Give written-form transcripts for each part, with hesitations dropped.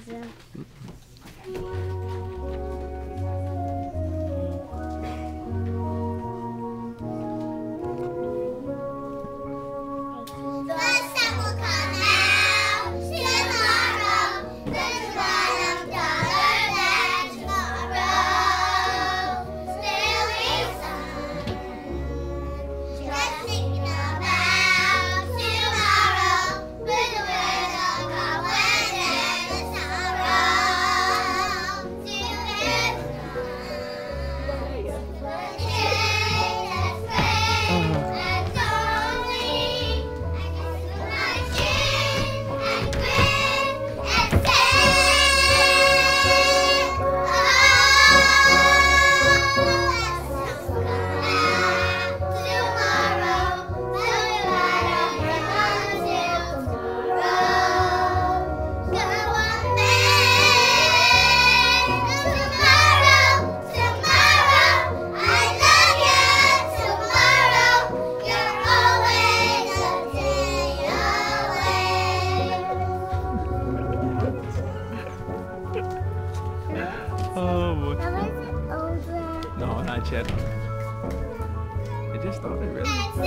Elsa. No, not yet. It just started, really.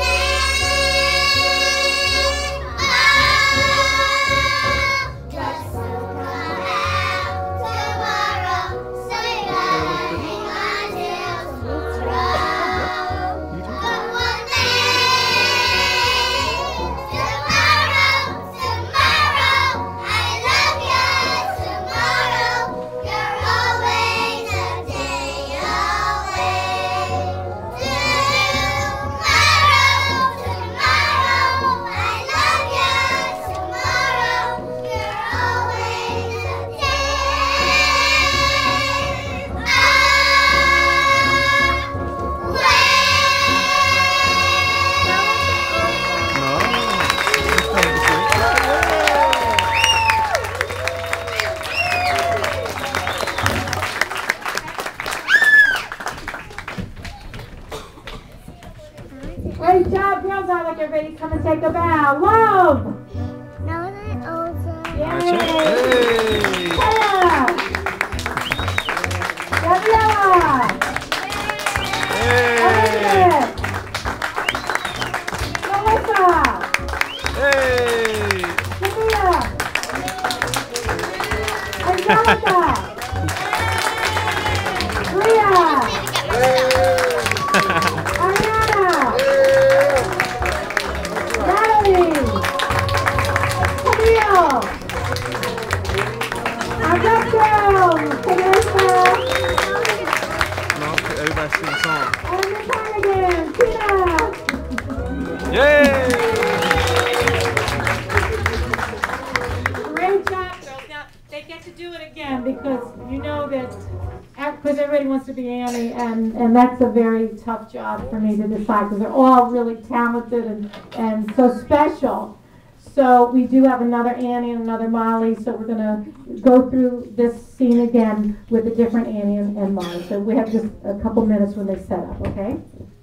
Great job, girls. I like everybody come and take a bow. Love! Now that Elsa. Yay! Hey! Tehya! Gabriella! Hey! Melissa! Hey! Tehya! Angelica! Leah! Ariana! Natalie! Camille! Augusto! Teresa! No, everybody sing a song. And the time again, Tina! Yay! Great job, girls. Now, they get to do it again because you know that, because everybody wants to be Annie, and that's a very tough job for me to decide because they're all really talented and so special. So we do have another Annie and another Molly, so we're going to go through this scene again with a different Annie and Molly. So we have just a couple minutes when they set up, okay?